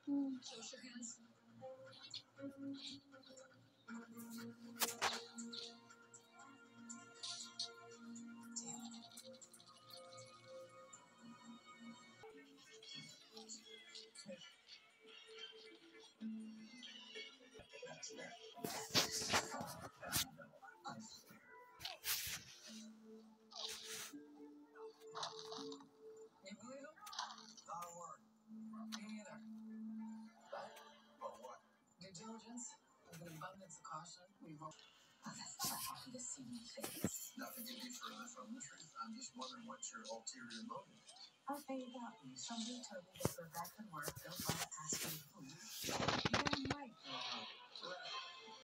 Show us your hands. You believe him? Not a word. Me neither. But what? Due diligence, with an abundance of caution, we wrote. Oh, that's not a happy to see me face. Nothing could be further from the truth. I'm just wondering what your ulterior motive is. I'll tell you that. Somebody told me that that could work. They'll find